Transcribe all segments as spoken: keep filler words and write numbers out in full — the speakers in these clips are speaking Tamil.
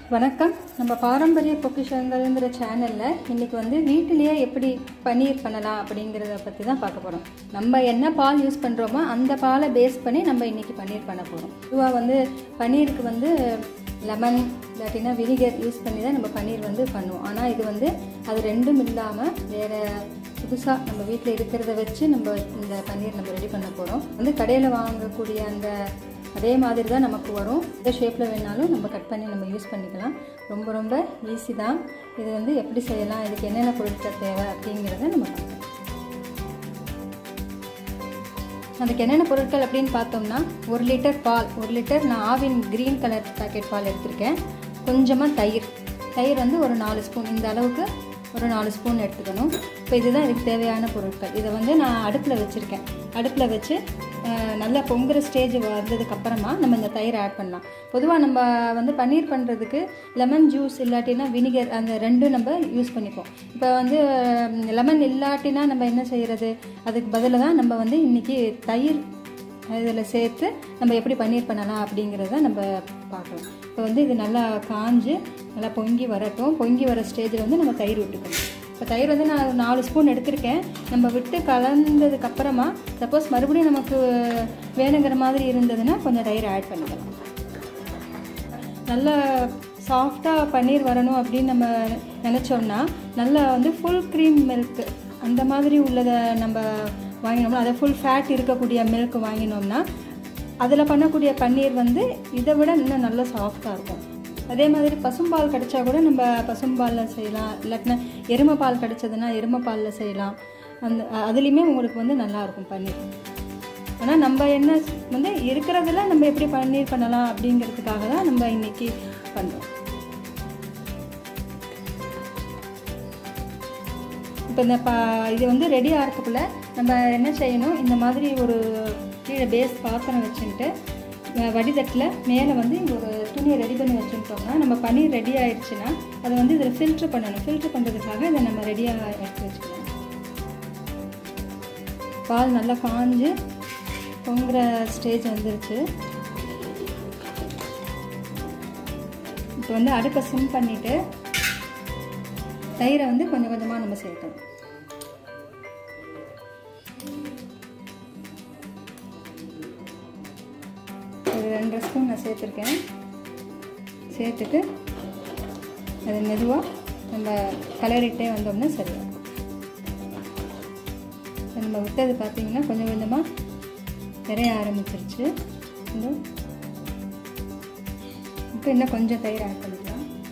வணக்கம். நம்ம பாரம்பரிய பொக்கிஷங்கள்ங்கிற சேனலில் இன்றைக்கி வந்து வீட்டிலேயே எப்படி பன்னீர் பண்ணலாம் அப்படிங்கிறத பற்றி தான் பார்க்க போகிறோம். நம்ம என்ன பால் யூஸ் பண்ணுறோமோ அந்த பாலை பேஸ் பண்ணி நம்ம இன்றைக்கி பன்னீர் பண்ண போகிறோம். பொதுவாக வந்து பன்னீருக்கு வந்து லெமன் இல்லாட்டினா வினிகர் யூஸ் பண்ணி தான் நம்ம பன்னீர் வந்து பண்ணுவோம். ஆனால் இது வந்து அது ரெண்டும் இல்லாமல் வேறு புதுசாக நம்ம வீட்டில் இருக்கிறத வச்சு நம்ம இந்த பன்னீர் நம்ம ரெடி பண்ண போகிறோம். வந்து கடையில் வாங்கக்கூடிய அந்த அதே மாதிரி தான் நமக்கு வரும். எந்த ஷேப்பில் வேணாலும் நம்ம கட் பண்ணி நம்ம யூஸ் பண்ணிக்கலாம். ரொம்ப ரொம்ப ஈஸி தான். இது வந்து எப்படி செய்யலாம், இதுக்கு என்னென்ன பொருட்கள் தேவை அப்படிங்கிறத நம்ம பார்க்கலாம். அதுக்கு என்னென்ன பொருட்கள் அப்படின்னு பார்த்தோம்னா, ஒரு லிட்டர் பால், ஒரு லிட்டர் நான் ஆவின் க்ரீன் கலர் பேக்கெட் பால் எடுத்திருக்கேன். கொஞ்சமாக தயிர், தயிர் வந்து ஒரு நாலு ஸ்பூன், இந்த அளவுக்கு ஒரு நாலு ஸ்பூன் எடுத்துக்கணும். இப்போ இதுதான் இதுக்கு தேவையான பொருட்கள். இதை வந்து நான் அடுப்பில் வச்சுருக்கேன். அடுப்பில் வச்சு நல்லா பொங்குற ஸ்டேஜ் வந்ததுக்கப்புறமா நம்ம இந்த தயிர் ஆட் பண்ணலாம். பொதுவாக நம்ம வந்து பன்னீர் பண்ணுறதுக்கு லெமன் ஜூஸ் இல்லாட்டினா வினிகர் அந்த ரெண்டும் நம்ம யூஸ் பண்ணிப்போம். இப்போ வந்து லெமன் இல்லாட்டினா நம்ம என்ன செய்கிறது, அதுக்கு பதிலாக தான் நம்ம வந்து இன்றைக்கி தயிர் இதில் சேர்த்து நம்ம எப்படி பன்னீர் பண்ணலாம் அப்படிங்கிறத நம்ம பார்க்கலாம். இப்போ வந்து இது நல்லா காஞ்சு நல்லா பொங்கி வரட்டும். பொங்கி வர ஸ்டேஜில் வந்து நம்ம தயிர் விட்டுக்கணும். இப்போ தயிர் வந்து நான் நாலு ஸ்பூன் எடுத்திருக்கேன். நம்ம விட்டு கலந்ததுக்கப்புறமா சப்போஸ் மறுபடியும் நமக்கு வேணுங்கிற மாதிரி இருந்ததுன்னா கொஞ்சம் தயிர் ஆட் பண்ணிக்கலாம். நல்லா சாஃப்டாக பன்னீர் வரணும் அப்படின்னு நம்ம நினச்சோம்னா நல்லா வந்து ஃபுல் க்ரீம் மில்க் அந்த மாதிரி உள்ளதை நம்ம வாங்கினோம்னா, அதை ஃபுல் ஃபேட் இருக்கக்கூடிய மில்க் வாங்கினோம்னா அதில் பண்ணக்கூடிய பன்னீர் வந்து இதை விட இன்னும் நல்லா சாஃப்டாக இருக்கும். அதே மாதிரி பசும்பால் கிடச்சா கூட நம்ம பசும்பாலில் செய்யலாம். இல்லாட்டினா எருமை பால் கிடச்சதுன்னா எருமை பாலில் செய்யலாம். அந்த அதுலேயுமே உங்களுக்கு வந்து நல்லாயிருக்கும் பன்னீர். ஆனால் நம்ம என்ன வந்து இருக்கிறதுல நம்ம எப்படி பன்னீர் பண்ணலாம் அப்படிங்கிறதுக்காக தான் நம்ம இன்றைக்கி பண்ணுறோம். இப்போ இந்த ப இது வந்து ரெடி ஆகிறதுக்குள்ளே நம்ம என்ன செய்யணும், இந்த மாதிரி ஒரு கீழே பேஸ் பாத்திரம் வச்சுட்டு வடிதட்டில் மேலே வந்து ஒரு துணியை ரெடி பண்ணி வச்சுட்டோம்னா நம்ம பன்னீர் ரெடி ஆயிடுச்சுன்னா அதை வந்து இதில் ஃபில்ட்ரு பண்ணணும். ஃபில்ட்ரு பண்ணுறதுக்காக இதை நம்ம ரெடியாக எடுத்து வச்சுக்கலாம். பால் நல்லா காஞ்சு பொங்குற ஸ்டேஜ் வந்துருச்சு. இப்போ வந்து அடுப்பை சிம் பண்ணிவிட்டு தயிரை வந்து கொஞ்சம் கொஞ்சமாக நம்ம சேர்க்கணும். ஒரு ரெண்டரை ஸ்பூன் நான் சேர்த்துருக்கேன். சேர்த்துட்டு அது மெதுவாக நம்ம கலரிட்டே வந்தோம்னா சரியாகும். நம்ம விட்டது பார்த்திங்கன்னா கொஞ்சம் கொஞ்சமாக நிறைய ஆரம்பிச்சிருச்சு. இப்போ இன்னும் கொஞ்சம் தயிர் ஆட் பண்ணிக்கலாம்.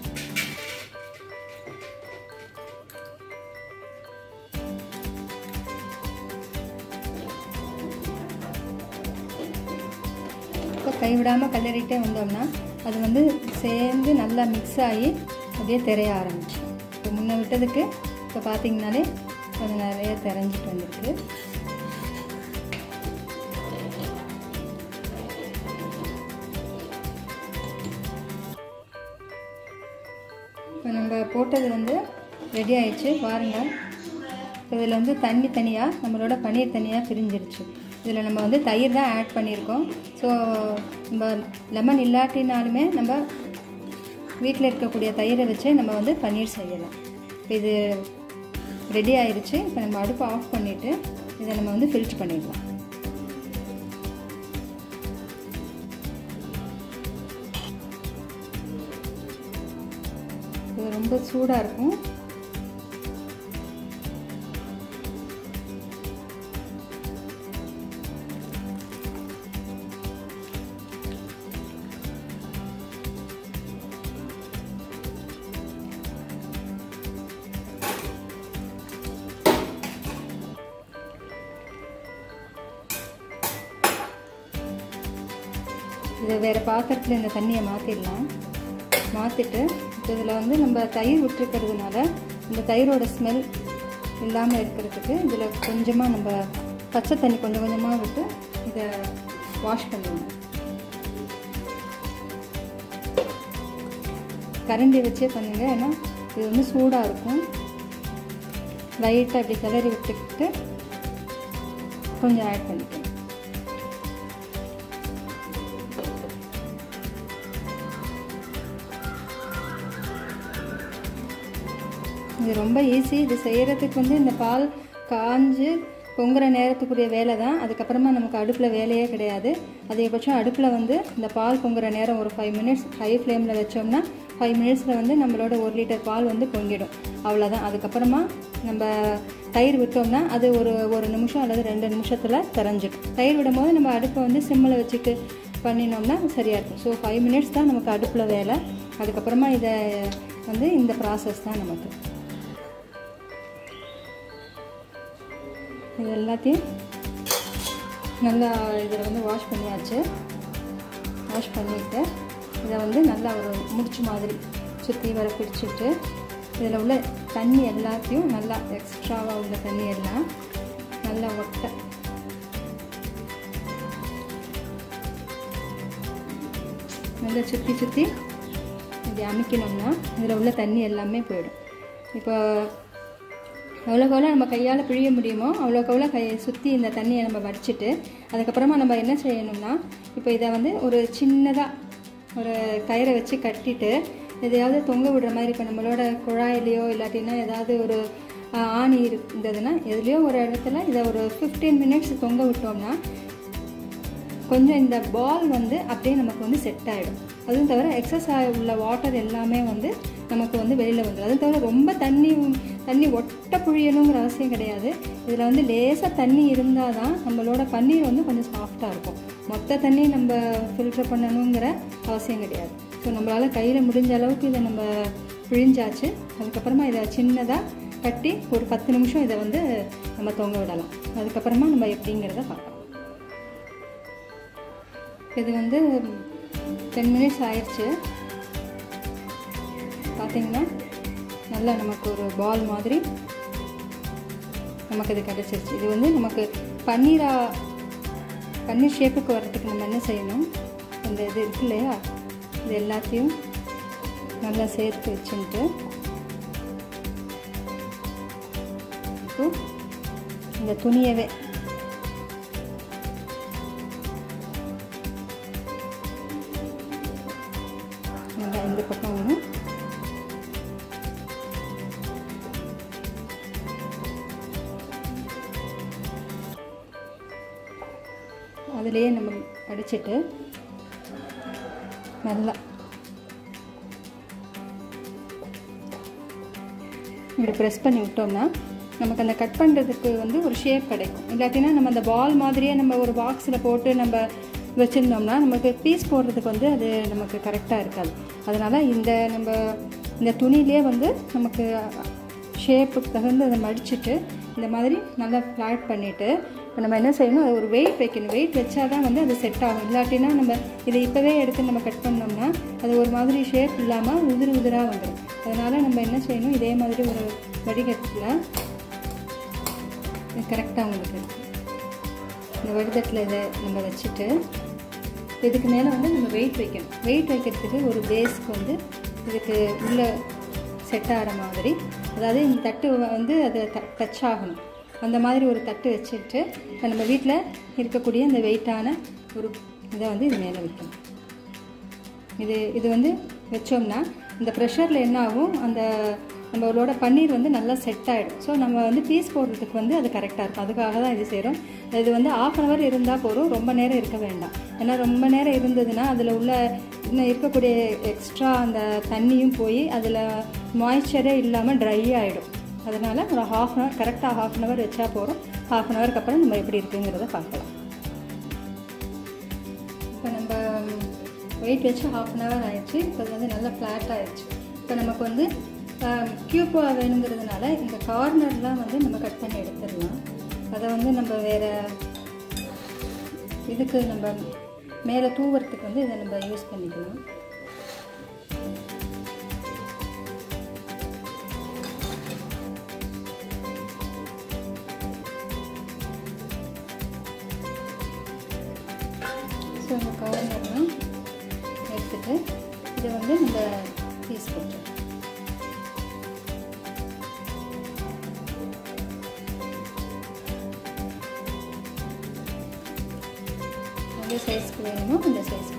கைவிடாமல் கலரிட்டே வந்தோம்னா அது வந்து சேர்ந்து நல்லா மிக்ஸ் ஆகி அப்படியே தெரிய ஆரம்பிச்சு. இப்போ முன்ன விட்டதுக்கு இப்போ பார்த்திங்கனாலே கொஞ்சம் நிறைய தெரிஞ்சிட்டு வந்துருக்கு. இப்போ நம்ம போட்டது வந்து ரெடி ஆயிடுச்சு பாருங்கள். இதில் வந்து தண்ணி தனியாக நம்மளோட பன்னீர் தனியாக பிரிஞ்சிருச்சு. இதில் நம்ம வந்து தயிர் தான் ஆட் பண்ணியிருக்கோம். ஸோ நம்ம லெமன் இல்லாட்டினாலுமே நம்ம வீட்டில் இருக்கக்கூடிய தயிரை வச்சு நம்ம வந்து பன்னீர் செய்யலாம். இப்போ இது ரெடி ஆயிடுச்சு. இப்போ நம்ம அடுப்பு ஆஃப் பண்ணிவிட்டு இதை நம்ம வந்து ஃபில்ட்ரு பண்ணிடலாம். இது ரொம்ப சூடாக இருக்கும். இதை வேறு பாத்திரத்தில் இந்த தண்ணியை மாற்றிடலாம். மாற்றிட்டு இப்போ இதில் வந்து நம்ம தயிர் விட்டுருக்கிறதுனால இந்த தயிரோட ஸ்மெல் இல்லாமல் இருக்கிறதுக்கு இதில் கொஞ்சமாக நம்ம பச்சை தண்ணி கொஞ்சம் கொஞ்சமாக விட்டு இதை வாஷ் பண்ணுவோம். கரண்டி வச்சே பண்ணுங்கள், ஏன்னா இது வந்து சூடாக இருக்கும். லைட்டாக இப்படி கிளறி விட்டுக்கிட்டு கொஞ்சம் ஆட் பண்ணிக்கணும். இது ரொம்ப ஈஸி. இது செய்கிறதுக்கு வந்து இந்த பால் காஞ்சு பொங்குற நேரத்துக்குரிய வேலை தான். அதுக்கப்புறமா நமக்கு அடுப்பில் வேலையே கிடையாது. அதிகபட்சம் அடுப்பில் வந்து இந்த பால் பொங்குற நேரம் ஒரு ஃபைவ் மினிட்ஸ் ஹை ஃப்ளேமில் வச்சோம்னா ஃபைவ் மினிட்ஸில் வந்து நம்மளோட ஒரு லிட்டர் பால் வந்து பொங்கிடும். அவ்வளோதான். அதுக்கப்புறமா நம்ம தயிர் விட்டோம்னா அது ஒரு ஒரு நிமிஷம் அல்லது ரெண்டு நிமிஷத்தில் திறஞ்சிடும். தயிர் விடும் போது நம்ம அடுப்பை வந்து சிம்மில் வச்சுட்டு பண்ணினோம்னா சரியாக இருக்கும். ஸோ ஃபைவ் மினிட்ஸ் தான் நமக்கு அடுப்பில் வேலை. அதுக்கப்புறமா இதை வந்து இந்த ப்ராசஸ் தான் நமக்கு. இது எல்லாத்தையும் நல்லா இதில் வந்து வாஷ் பண்ணியாச்சு. வாஷ் பண்ணிவிட்டு இதை வந்து நல்லா ஒரு முடிச்சு மாதிரி சுற்றி வர பிடிச்சிட்டு இதில் உள்ள தண்ணி எல்லாத்தையும் நல்லா எக்ஸ்ட்ராவாக உள்ள தண்ணி எல்லாம் நல்லா ஒட்ட நல்லா சுற்றி சுற்றி இப்படி அமைக்கணும்னா இதில் உள்ள தண்ணி எல்லாமே போயிடும். இப்போ எவ்வளோக்கு எவ்வளோ நம்ம கையால் பிழிய முடியுமோ அவ்வளோக்கு எவ்வளோ கையை சுற்றி இந்த தண்ணியை நம்ம வடிச்சிட்டு அதுக்கப்புறமா நம்ம என்ன செய்யணும்னா இப்போ இதை வந்து ஒரு சின்னதாக ஒரு கயிறை வச்சு கட்டிட்டு எதையாவது தொங்க விடுற மாதிரி, இப்போ நம்மளோட குழாயிலையோ இல்லாட்டின்னா ஏதாவது ஒரு ஆணி இருந்ததுன்னா எதுலேயோ ஒரு இடத்துல இதை ஒரு ஃபிஃப்டீன் மினிட்ஸ் தொங்க விட்டோம்னா கொஞ்சம் இந்த பால் வந்து அப்படியே நமக்கு வந்து செட் ஆகிடும். அதுவும் தவிர எக்ஸஸ் உள்ள வாட்டர் எல்லாமே வந்து நமக்கு வந்து வெளியில் வந்துடும். அதுவும் தவிர ரொம்ப தண்ணி தண்ணி ஒட்ட புழியணுங்கிற அவசியம் கிடையாது. இதில் வந்து லேசாக தண்ணி இருந்தால் தான் நம்மளோட பன்னீர் வந்து கொஞ்சம் சாஃப்டாக இருக்கும். மொத்த தண்ணி நம்ம ஃபில்டர் பண்ணணுங்கிற அவசியம் கிடையாது. ஸோ நம்மளால் கையில் முடிஞ்ச அளவுக்கு இதை நம்ம பிழிஞ்சாச்சு. அதுக்கப்புறமா இதை சின்னதாக கட்டி ஒரு பத்து நிமிஷம் இதை வந்து நம்ம தொங்க விடலாம். அதுக்கப்புறமா நம்ம எப்படிங்கிறத பார்க்கலாம். இது வந்து டென் மினிட்ஸ் ஆயிடுச்சு. பார்த்தீங்கன்னா நல்லா நமக்கு ஒரு பால் மாதிரி நமக்கு இது கிடச்சிருச்சு. இது வந்து நமக்கு பன்னீரா பன்னீர் ஷேப்புக்கு வர்றதுக்கு நம்ம என்ன செய்யணும், இந்த இது இருக்கு இல்லையா, இது எல்லாத்தையும் நல்லா சேர்த்து வச்சுட்டு இப்போ இந்த துணியவே நல்லா இந்த பக்கம் ஒன்று அதிலேயே நம்ம அடிச்சுட்டு நல்லா இப்படி ப்ரெஸ் பண்ணி விட்டோம்னா நமக்கு அந்த கட் பண்ணுறதுக்கு வந்து ஒரு ஷேப் கிடைக்கும். இல்லாட்டினா நம்ம அந்த பால் மாதிரியே நம்ம ஒரு பாக்ஸில் போட்டு நம்ம வச்சுருந்தோம்னா நமக்கு பீஸ் போடுறதுக்கு வந்து அது நமக்கு கரெக்டாக இருக்காது. அதனால் இந்த நம்ம இந்த துணியிலே வந்து நமக்கு ஷேப்புக்கு தகுந்து அதை மடிச்சுட்டு இந்த மாதிரி நல்லா ஃப்ளாட் பண்ணிவிட்டு இப்போ நம்ம என்ன செய்யணும், அது ஒரு வெயிட் வைக்கணும். வெயிட் வச்சா தான் வந்து அது செட் ஆகும். இல்லாட்டினா நம்ம இதை இப்போவே எடுத்து நம்ம கட் பண்ணோம்னா அது ஒரு மாதிரி ஷேப் இல்லாமல் உதிரி உதிராக வந்துடும். அதனால் நம்ம என்ன செய்யணும், இதே மாதிரி ஒரு வடிகட்டில் கரெக்டாக உங்களுக்கு இந்த வடிகட்டில் இதை நம்ம வச்சுட்டு இதுக்கு மேலே வந்து நம்ம வெயிட் வைக்கணும். வெயிட் வைக்கிறதுக்கு ஒரு பேஸ்க்கு வந்து இதுக்கு உள்ள செட் ஆகிற மாதிரி, அதாவது இந்த தட்டு வந்து அது டச் ஆகணும் அந்த மாதிரி ஒரு தட்டு வச்சுட்டு இப்போ நம்ம வீட்டில் இருக்கக்கூடிய இந்த வெயிட்டான ஒரு இதை வந்து இது மேலே வைக்கணும். இது இது வந்து வச்சோம்னா இந்த ப்ரெஷரில் என்ன ஆகும், அந்த நம்மளோட பன்னீர் வந்து நல்லா செட் ஆகிடும். ஸோ நம்ம வந்து பீஸ் போடுறதுக்கு வந்து அது கரெக்டாக இருக்கும். அதுக்காக தான் இது செய்கிறோம். இது வந்து ஆஃப் அன் ஹவர் இருந்தால் போதும், ரொம்ப நேரம் இருக்க வேண்டாம். ஏன்னா ரொம்ப நேரம் இருந்ததுன்னா அதில் உள்ள இன்னும் இருக்கக்கூடிய எக்ஸ்ட்ரா அந்த தண்ணியும் போய் அதில் மாய்ச்சரே இல்லாமல் ட்ரை ஆகிடும். அதனால் ஒரு ஹாஃப் அன் ஹவர் கரெக்டாக ஹாஃப் அன் ஹவர் வச்சா போகிறோம். ஹாஃப் அன் ஹவருக்கு அப்புறம் நம்ம எப்படி இருக்குங்கிறத பார்க்கலாம். இப்போ நம்ம வெயிட் வச்சு ஹாஃப் அன் ஹவர் ஆயிடுச்சு. இப்போ அது வந்து நல்லா ஃப்ளாட் ஆகிடுச்சு. இப்போ நமக்கு வந்து க்யூப்பாக வேணுங்கிறதுனால இந்த கார்னர்லாம் வந்து நம்ம கட் பண்ணி எடுத்துடலாம். அதை வந்து நம்ம வேறு இதுக்கு நம்ம மேலே தூவுறதுக்கு வந்து இதை நம்ம யூஸ் பண்ணிக்கலாம். ஸோ இந்த கார்னர்லாம் எடுத்துகிட்டு இதை வந்து நம்ம பீஸ் போட்டுருவோம். எந்த சைஸ்க்கு வேணுமோ அந்த சைஸ்க்கு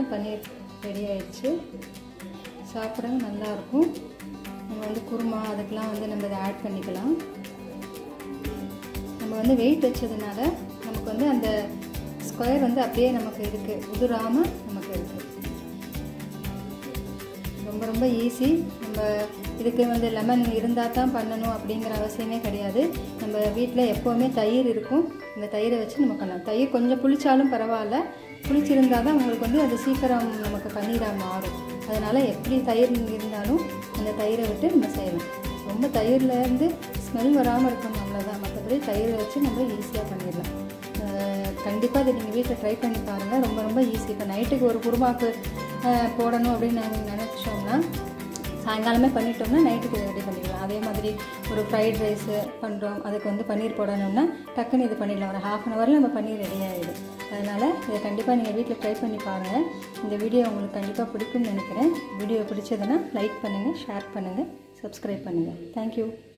பன்னீர் ரெடி ஆயிடுச்சு. சாப்பிடவும் நல்லாயிருக்கும். நம்ம வந்து குருமா அதுக்கெலாம் வந்து நம்ம இதை ஆட் பண்ணிக்கலாம். நம்ம வந்து வெயிட் வச்சதுனால நமக்கு வந்து அந்த ஸ்கொயர் வந்து அப்படியே நமக்கு இருக்குது, உதிராமல் நமக்கு இருக்குது. ரொம்ப ரொம்ப ஈஸி. நம்ம இதுக்கு வந்து லெமன் இருந்தால் தான் பண்ணணும் அப்படிங்கிற அவசியமே கிடையாது. நம்ம வீட்டில் எப்போவுமே தயிர் இருக்கும். இந்த தயிரை வச்சு நம்ம பண்ணலாம். தயிர் கொஞ்சம் புளிச்சாலும் பரவாயில்ல, புளிச்சிருந்தால் தான் உங்களுக்கு வந்து அது சீக்கிரம் நமக்கு பன்னீராக மாறும். அதனால் எப்படி தயிர் இருந்தாலும் அந்த தயிரை விட்டு நம்ம செய்யலாம். ரொம்ப தயிர்லேருந்து ஸ்மெல் வராமல் இருக்கணும், அவ்வளோதான். மற்றபடி தயிரை வச்சு நம்ம ஈஸியாக பண்ணிடலாம். கண்டிப்பாக இதை நீங்கள் வீட்டில் ட்ரை பண்ணி பாருங்கள். ரொம்ப ரொம்ப ஈஸி. இப்போ நைட்டுக்கு ஒரு குருமாவுக்கு போடணும் அப்படின்னு நாங்கள் நினச்சோம்னா சாயங்காலமே பண்ணிட்டோம்னா நைட்டுக்கு ரெடி பண்ணிடலாம். அதே மாதிரி ஒரு ஃப்ரைட் ரைஸு பண்ணுறோம், அதுக்கு வந்து பன்னீர் போடணும்னா டக்குன்னு இது பண்ணிடலாம். ஒரு ஹாஃப் அன் ஹவரில் நம்ம பன்னீர் ரெடி ஆகிடும். அதனால் இதை கண்டிப்பாக நீங்கள் வீட்டில் ட்ரை பண்ணி பாருங்கள். இந்த வீடியோ உங்களுக்கு கண்டிப்பாக பிடிக்கும்னு நினைக்கிறேன். வீடியோ பிடிச்சதுன்னா லைக் பண்ணுங்கள், ஷேர் பண்ணுங்கள், சப்ஸ்கிரைப் பண்ணுங்கள். தேங்க்யூ.